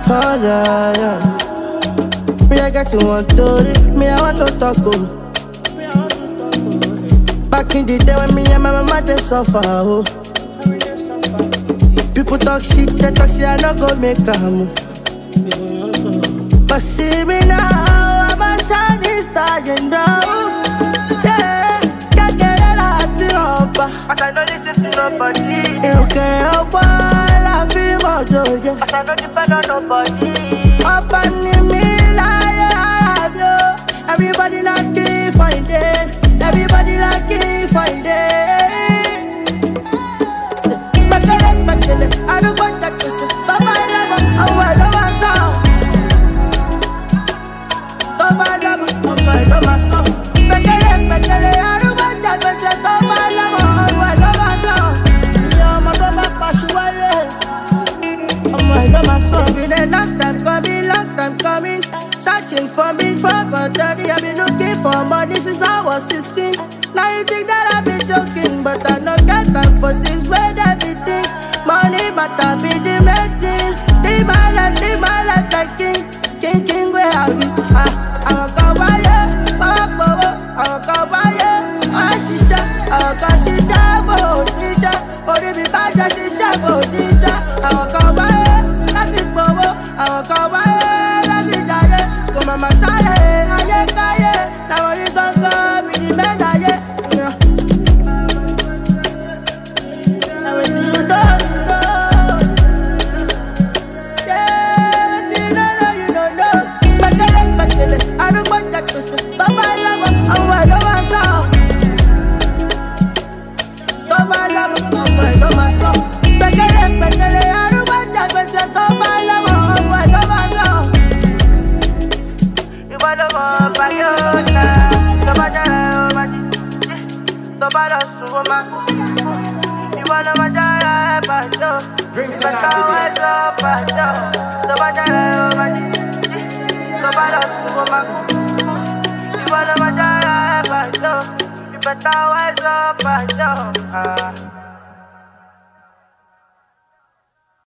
Oh yeah, yeah. Me I get to want to me I want to talk oh. Back in the day when me and my mama they suffer oh. People talk shit, they talk say I no go make a move. But see me now, I'm a shining star, you know. Yeah, can't get it out to but I don't listen to nobody. You can't help I feel more joy. But I don't depend on nobody. Up and me like I have you. Everybody lucky find it. Everybody lucky find it. I don't want that to say, Baba Lava, I don't want sound. Baba Lava, I don't want sound. Bekele, I don't want that to say, Baba Lava, I don't want sound. Yeah, my Baba Pashuale, I don't want sound. It's been a long time coming, searching for me for 30. I've been looking for money since I was 16. Now you think that I've been joking, but I don't get time for this way that we think. Money matter be the main thing. Live my life like king where I be. I will go by you, I will go by you. I will go shisha, for teacher. Only be bad, shisha, for teacher. I will go by you, like it bobo. I will go by you, like it die. Go mama sale, aye kaye. Now only go be the man aye. I don't want that to say, Baba Lava, I don't want sound. Baba Lava, I don't want sound. Bekele, I don't want that to say, Baba Lava, I don't want sound. You want to go by your time, so much I don't so bad as woman. You want to manjara, but no. You better always up, but no. So much I so bad as woman. You wanna manjara, but no. You better wise up, but no.